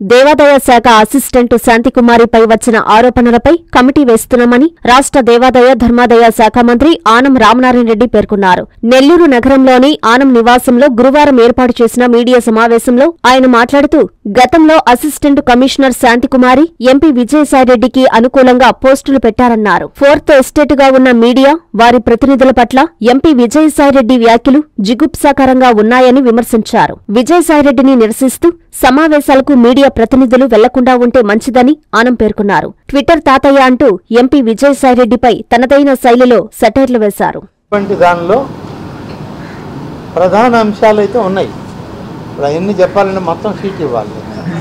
దేవాదాయ శాఖ అసిస్టెంట్ శాంతికుమారిపై వచ్చిన ఆరోపణలపై కమిటీ వేస్తున్నామని రాష్ట్ర దేవాదాయ ధర్మాదాయ శాఖ మంత్రి ఆనం రామనారాయణ రెడ్డి పేర్కొన్నారు. నెల్లూరు నగరంలోని ఆనం నివాసంలో గురువారం ఏర్పాటు చేసిన మీడియా సమావేశంలో ఆయన మాట్లాడుతూ, గతంలో అసిస్టెంట్ కమిషనర్ శాంతికుమారి ఎంపీ విజయసాయిరెడ్డికి అనుకూలంగా పోస్టులు పెట్టారన్నారు. ఫోర్త్ ఎస్టేటుగా ఉన్న మీడియా, వారి ప్రతినిధుల పట్ల ఎంపీ విజయసాయిరెడ్డి వ్యాఖ్యలు జిగుప్సాకరంగా ఉన్నాయని విమర్శించారు. విజయసాయిరెడ్డిని నిరసిస్తూ సమావేశాలకు మీడియా ప్రతినిధులు వెళ్లకుండా ఉంటే మంచిదని ఆనం పేర్కొన్నారు. ట్విట్టర్ తాతయ్య అంటూ ఎంపీ విజయసాయిరెడ్డిపై తనదైన శైలిలో సెటైర్లు వేశారు. దానిలో ప్రధాన అంశాలైతే ఉన్నాయి. అవన్నీ చెప్పాలంటే మొత్తం సీట్ ఇవ్వాలి.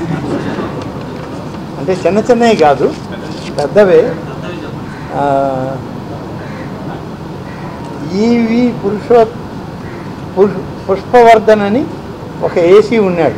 అంటే చిన్న చిన్నవి కాదు, పెద్దవే. ఈవి పుష్పవర్ధన్ అని ఒక ఏసీ ఉన్నాడు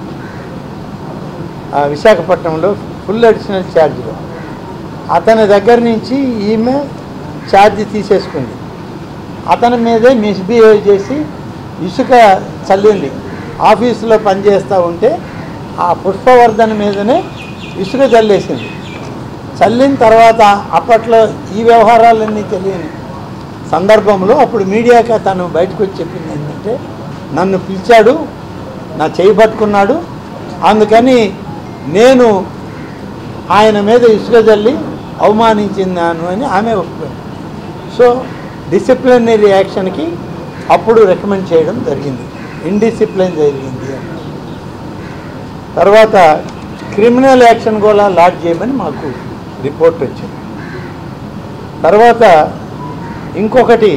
విశాఖపట్నంలో, ఫుల్ అడిషనల్ ఛార్జ్లో. అతని దగ్గర నుంచి ఈమె ఛార్జ్ తీసేసుకుంది. అతని మీదే మిస్బిహేవ్ చేసి ఇసుక చల్లింది. ఆఫీసులో పనిచేస్తూ ఉంటే ఆ పుష్పవర్ధన్ మీదనే ఇసుక చల్లేసింది. చల్లిన తర్వాత అప్పట్లో ఈ వ్యవహారాలన్నీ తెలియని సందర్భంలో అప్పుడు మీడియాకి తను బయటకు వచ్చి చెప్పింది ఏంటంటే, నన్ను పిలిచాడు, నా చేయి పట్టుకున్నాడు, అందుకని నేను ఆయన మీద ఇసుక జల్లి అవమానించినాను అని ఆమె ఒప్పుకుంది. సో డిసిప్లినరీ యాక్షన్కి అప్పుడు రికమెండ్ చేయడం జరిగింది. ఇండిసిప్లిన్ జరిగింది అని. తర్వాత క్రిమినల్ యాక్షన్ కూడా లాడ్జ్ చేయమని మాకు రిపోర్ట్ వచ్చింది. తర్వాత ఇంకొకటి,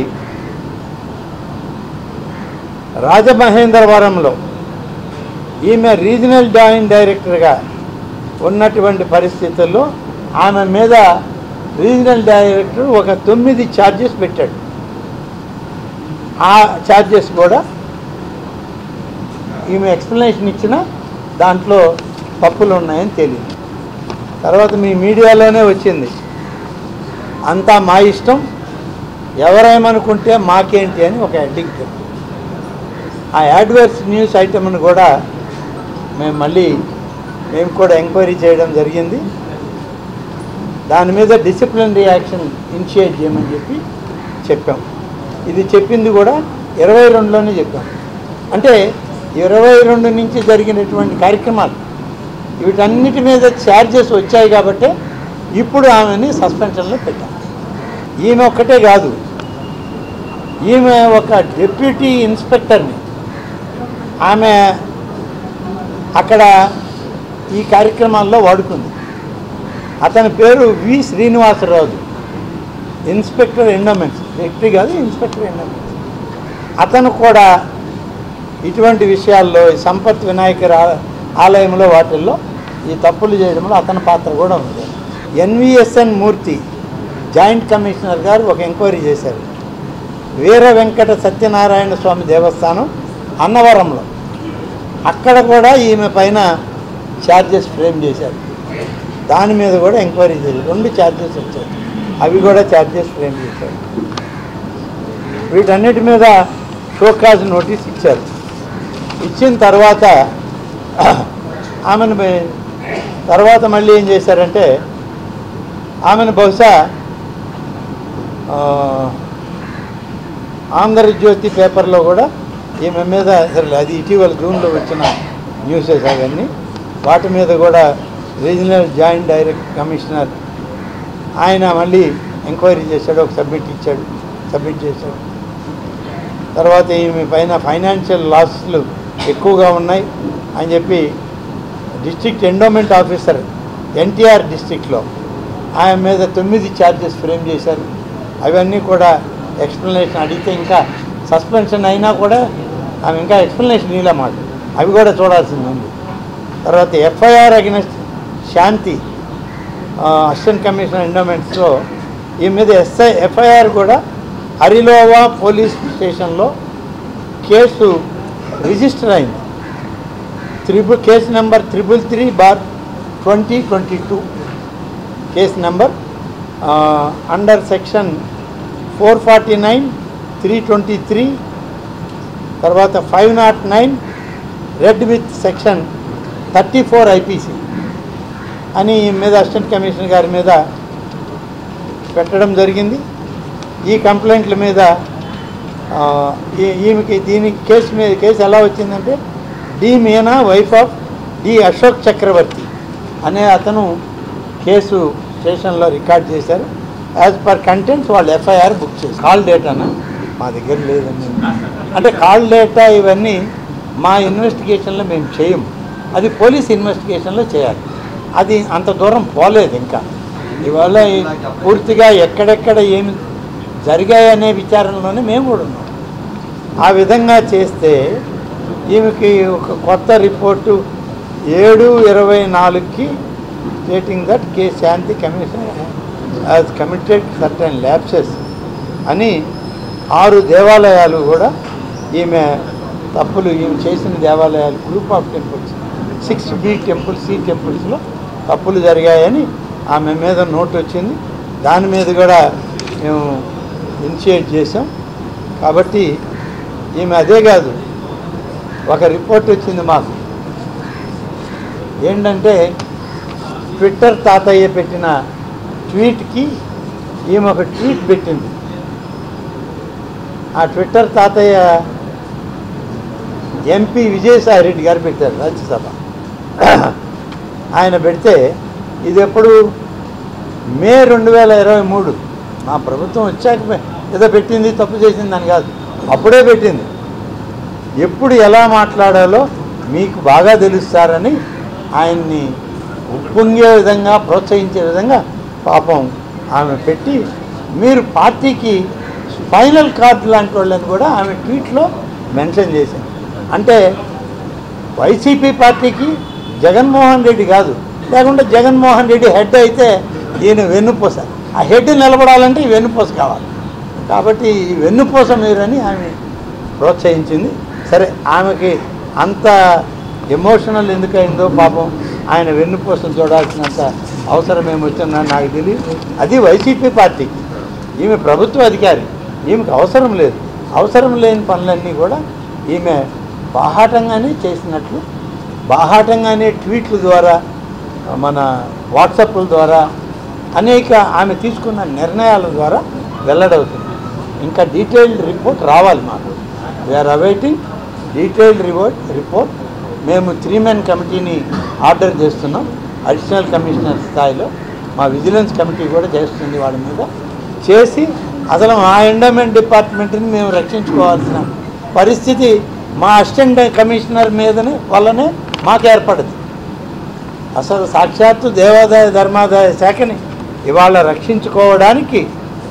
రాజమహేంద్రవరంలో ఈమె రీజనల్ జాయింట్ డైరెక్టర్గా ఉన్నటువంటి పరిస్థితుల్లో ఆమె మీద రీజనల్ డైరెక్టర్ ఒక 9 ఛార్జెస్ పెట్టాడు. ఆ ఛార్జెస్ కూడా ఈమె ఎక్స్ప్లెనేషన్ ఇచ్చిన దాంట్లో తప్పులు ఉన్నాయని తెలియదు. తర్వాత మీ మీడియాలోనే వచ్చింది, అంతా మా ఇష్టం, ఎవరేమనుకుంటే మాకేంటి అని ఒక హెడ్డింగ్. ఆ యాడ్వర్స్ న్యూస్ ఐటమ్ను కూడా మేము కూడా ఎంక్వైరీ చేయడం జరిగింది. దాని మీద డిసిప్లినరీ యాక్షన్ ఇనిషియేట్ చేయమని చెప్పాం. ఇది చెప్పింది కూడా 22లోనే చెప్పాం. అంటే 22 నుంచి జరిగినటువంటి కార్యక్రమాలు వీటన్నిటి మీద ఛార్జెస్ వచ్చాయి కాబట్టి ఇప్పుడు ఆమెని సస్పెన్షన్లో పెట్టాం. ఈమె ఒక్కటే కాదు, ఈమె ఒక డిప్యూటీ ఇన్స్పెక్టర్ని ఆమె అక్కడ ఈ కార్యక్రమాల్లో వాడుకుంది. అతని పేరు V Srinivasaraju, inspector endowments, deputy కాదు, ఇన్స్పెక్టర్ ఎండోమెంట్స్. అతను కూడా ఇటువంటి విషయాల్లో సంపత్ వినాయక ఆలయంలో వాటిల్లో ఈ తప్పులు చేయడంలో అతని పాత్ర కూడా ఉంది. ఎన్విఎస్ఎన్ మూర్తి జాయింట్ కమిషనర్ గారు ఒక ఎంక్వైరీ చేశారు. వీర వెంకట సత్యనారాయణ స్వామి దేవస్థానం అన్నవరంలో, అక్కడ కూడా ఈమె పైన ఛార్జెస్ ఫ్రేమ్ చేశారు. దాని మీద కూడా ఎంక్వైరీ చేశారు. 2 ఛార్జెస్ వచ్చాయి, అవి కూడా ఛార్జెస్ ఫ్రేమ్ చేశారు. వీటన్నిటి మీద షోకాజ్ నోటీస్ ఇచ్చారు. ఇచ్చిన తర్వాత ఆమెను తర్వాత మళ్ళీ ఏం చేశారంటే, ఆమెను బహుశా ఆంధ్రజ్యోతి పేపర్లో కూడా ఈమె మీద, అది ఇటీవల జూన్లో వచ్చిన న్యూసెస్ అవన్నీ, వాటి మీద కూడా రీజనల్ జాయింట్ డైరెక్ట్ కమిషనర్ ఆయన మళ్ళీ ఎంక్వైరీ చేశాడు, ఒక సబ్మిట్ చేశాడు. తర్వాత ఈమె పైన ఫైనాన్షియల్ లాస్లు ఎక్కువగా ఉన్నాయి అని చెప్పి డిస్ట్రిక్ట్ ఎండోమెంట్ ఆఫీసర్ ఎన్టీఆర్ డిస్ట్రిక్ట్లో ఆయన మీద 9 ఛార్జెస్ ఫ్రేమ్ చేశారు. అవన్నీ కూడా ఎక్స్ప్లెనేషన్ అడిగితే ఇంకా సస్పెన్షన్ అయినా కూడా ఆమె ఇంకా ఎక్స్ప్లెనేషన్ ఇలా మాట, అవి కూడా చూడాల్సింది ఉంది. తర్వాత FIR against Shanthi, assistant commissioner ఎండోమెంట్స్లో ఈ మీద ఎఫ్ఐఆర్ కూడా హరిలోవా పోలీస్ స్టేషన్లో కేసు రిజిస్టర్ అయింది. Case number 333/2022 case number under section 449, 323, తర్వాత 509 రెడ్ విత్ సెక్షన్ 34 IPC అని మీద అసిస్టెంట్ కమిషనర్ గారి మీద పెట్టడం జరిగింది. ఈ కంప్లైంట్ల మీద ఈమెకి దీనికి కేసు ఎలా వచ్చిందంటే D Meena wife of D Ashok Chakravarthi అనే అతను కేసు స్టేషన్లో రికార్డ్ చేశారు. యాజ్ పర్ కంటెంట్స్ వాళ్ళు FIR బుక్ చేశారు. కాల్ డేటానా మా దగ్గర లేదండి. అంటే కాల్ డేటా ఇవన్నీ మా ఇన్వెస్టిగేషన్లో మేము చేయము, అది పోలీస్ ఇన్వెస్టిగేషన్లో చేయాలి. అది అంత దూరం పోలేదు. ఇంకా ఇవాళ పూర్తిగా ఎక్కడెక్కడ ఏమి జరిగాయనే విచారణలోనే మేము కూడా ఉన్నాం. ఆ విధంగా చేస్తే ఈమెకి ఒక కొత్త రిపోర్టు 7/24కి stating that K Shanthi commission has committed certain lapses అని 6 దేవాలయాలు కూడా ఈమె తప్పులు ఈమె చేసిన దేవాలయాలు group of temples 6B temples C టెంపుల్స్లో తప్పులు జరిగాయని ఆమె మీద నోట్ వచ్చింది. దాని మీద కూడా మేము ఇనిషియేట్ చేసాం. కాబట్టి ఈమె అదే కాదు, ఒక రిపోర్ట్ వచ్చింది మాకు ఏంటంటే ట్విట్టర్ తాతయ్య పెట్టిన ట్వీట్కి ఈమె ఒక ట్వీట్ పెట్టింది. ఆ ట్విట్టర్ తాతయ్య MP విజయసాయి రెడ్డి గారు పెట్టారు రాజ్యసభ. ఆయన పెడితే ఇది ఎప్పుడు మే 2023 మా ప్రభుత్వం వచ్చాక ఏదో పెట్టింది, తప్పు చేసింది అని కాదు, అప్పుడే పెట్టింది. ఎప్పుడు ఎలా మాట్లాడాలో మీకు బాగా తెలుస్తారని ఆయన్ని ఉప్పొంగే విధంగా ప్రోత్సహించే విధంగా పాపం ఆమె పెట్టి మీరు పార్టీకి ఫైనల్ కార్డు లాంటి వాళ్ళని కూడా ఆమె ట్వీట్లో మెన్షన్ చేసింది. అంటే వైసీపీ పార్టీకి జగన్మోహన్ రెడ్డి కాదు, లేకుంటే జగన్మోహన్ రెడ్డి హెడ్ అయితే ఈయన వెన్నుపూస, ఆ హెడ్ నిలబడాలంటే ఈ వెన్నుపూస కావాలి. కాబట్టి ఈ వెన్నుపూస మీరని ఆమె ప్రోత్సహించింది. సరే, ఆమెకి అంత ఎమోషనల్ ఎందుకైందో పాపం, ఆయన వెన్నుపూసలు చూడాల్సినంత అవసరం ఏమొచ్చిందని నాకు తెలియదు. అది వైసీపీ పార్టీకి, ఈమె ప్రభుత్వ అధికారి, ఈమెకు అవసరం లేదు. అవసరం లేని పనులన్నీ కూడా ఈమె బాహాటంగానే చేసినట్లు, బాహాటంగానే ట్వీట్ల ద్వారా, మన వాట్సాప్ల ద్వారా, అనేక ఆమె తీసుకున్న నిర్ణయాల ద్వారా వెల్లడవుతుంది. ఇంకా డీటెయిల్డ్ రిపోర్ట్ రావాలి మాకు. We are awaiting detailed report. మేము 3-man కమిటీని ఆర్డర్ చేస్తున్నాం. అడిషనల్ కమిషనర్ స్థాయిలో మా విజిలెన్స్ కమిటీ కూడా చేస్తుంది. వాళ్ళ మీద చేసి అసలు మా ఎండోమెంట్ డిపార్ట్మెంట్ని మేము రక్షించుకోవాల్సిన పరిస్థితి మా అసిస్టెంట్ కమిషనర్ మీదనే వల్లనే మాకు ఏర్పడింది. అసలు సాక్షాత్తు దేవాదాయ ధర్మాదాయ శాఖని ఇవాళ రక్షించుకోవడానికి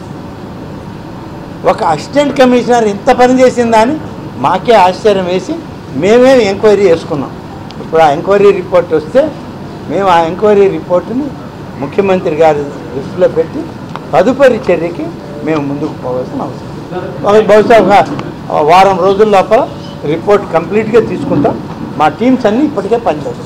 ఒక అసిస్టెంట్ కమిషనర్ ఇంత పని చేసిందని మాకే ఆశ్చర్యం వేసి మేమే ఎంక్వైరీ చేసుకున్నాం. ఇప్పుడు ఆ ఎంక్వైరీ రిపోర్ట్ వస్తే మేము ఆ ఎంక్వైరీ రిపోర్టుని ముఖ్యమంత్రి గారి దృష్టిలో పెట్టి తదుపరి చర్యకి మేము ముందుకు పోవాల్సిన అవసరం. బహుశా ఒక వారం రోజుల లోపల రిపోర్ట్ కంప్లీట్గా తీసుకుంటాం. మా టీమ్స్ అన్నీ ఇప్పటికే పనిచేస్తాయి.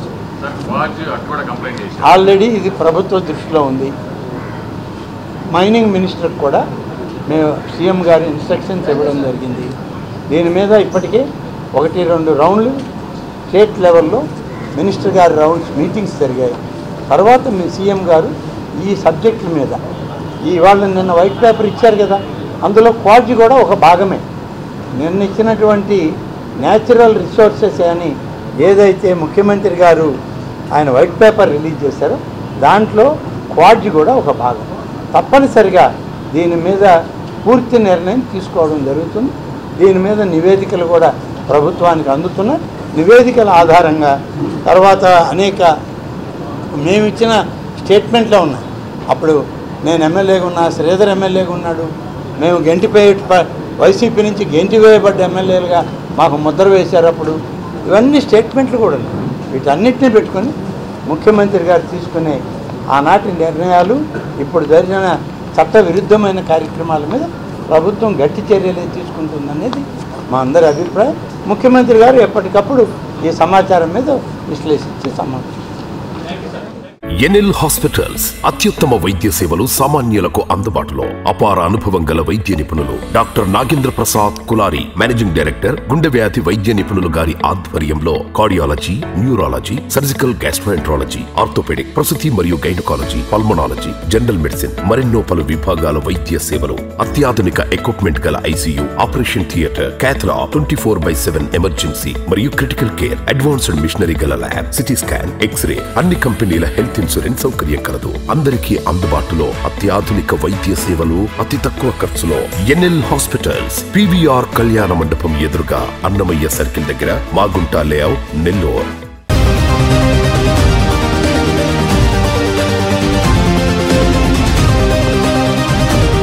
ఆల్రెడీ ఇది ప్రభుత్వ దృష్టిలో ఉంది. మైనింగ్ మినిస్టర్ కూడా మేము సీఎం గారి ఇన్స్ట్రక్షన్స్ ఇవ్వడం జరిగింది. దీని మీద ఇప్పటికే 1-2 రౌండ్లు స్టేట్ లెవెల్లో మినిస్టర్ గారి రౌండ్స్ మీటింగ్స్ జరిగాయి. తర్వాత మీ సీఎం గారు ఈ సబ్జెక్టుల మీద ఇవాళ నిన్న వైట్ పేపర్ ఇచ్చారు కదా, అందులో క్వాడ్జీ కూడా ఒక భాగమే. నిన్న ఇచ్చినటువంటి న్యాచురల్ రిసోర్సెస్ అని ఏదైతే ముఖ్యమంత్రి గారు ఆయన వైట్ పేపర్ రిలీజ్ చేశారో దాంట్లో క్వాడ్జీ కూడా ఒక భాగం. తప్పనిసరిగా దీని మీద పూర్తి నిర్ణయం తీసుకోవడం జరుగుతుంది. దీని మీద నివేదికలు కూడా ప్రభుత్వానికి అందుతున్నాయి. నివేదికల ఆధారంగా తర్వాత అనేక మేమిచ్చిన స్టేట్మెంట్లో ఉన్నాయి. అప్పుడు నేను ఎమ్మెల్యేగా ఉన్నా, శ్రీధర్ ఎమ్మెల్యేగా ఉన్నాడు, మేము వైసీపీ నుంచి గెంటి వేయబడ్డ ఎమ్మెల్యేలుగా మాకు ముద్ర వేశారు. అప్పుడు ఇవన్నీ స్టేట్మెంట్లు కూడా ఉన్నాయి. వీటన్నిటిని పెట్టుకొని ముఖ్యమంత్రి గారు తీసుకునే ఆనాటి నిర్ణయాలు, ఇప్పుడు జరిగిన చట్ట విరుద్ధమైన కార్యక్రమాల మీద ప్రభుత్వం గట్టి చర్యలు తీసుకుంటుందనేది మా అందరి అభిప్రాయం. ముఖ్యమంత్రి గారు ఎప్పటికప్పుడు ఈ సమాచారం మీద విశ్లేషించే సమాచారం. ఎన్ఎల్ హాస్పిటల్స్ అత్యుత్తమ వైద్య సేవలు సామాన్యులకు అందుబాటులో. అపార అనుభవం గల వైద్య నిపుణులు doctor Nagendra Prasad Kulari, managing director, గుండె వ్యాధి వైద్య నిపుణులు గారి ఆధ్వర్యంలో cardiology, neurology, surgical gastroenterology, orthopaedic, ప్రసూతి మరియు గైనకాలజీ, పల్మనాలజీ, జనరల్ మెడిసిన్ మరెన్నో పలు విభాగాల వైద్య సేవలు. అత్యాధునిక ఎక్విప్మెంట్ గల ICU, operation theatre, cath lab, 24/7 emergency మరియు క్రిటికల్ కేర్, అడ్వాన్స్డ్ మిషనరీ గల ల్యాబ్, సిటీ స్కాన్, ఎక్స్రే, అన్ని కంపెనీల హెల్త్ ఇన్సూరెన్స్ సౌకర్యం కలదు. అందరికీ అందుబాటులో అత్యాధునిక వైద్య సేవలు అతి తక్కువ ఖర్చులో. ఎన్ఎల్ హాస్పిటల్స్, పీవీఆర్ కళ్యాణ మండపం ఎదురుగా, అన్నమయ్య సర్కిల్ దగ్గర, మాగుంట లేఅవుట్, నెల్లూరు.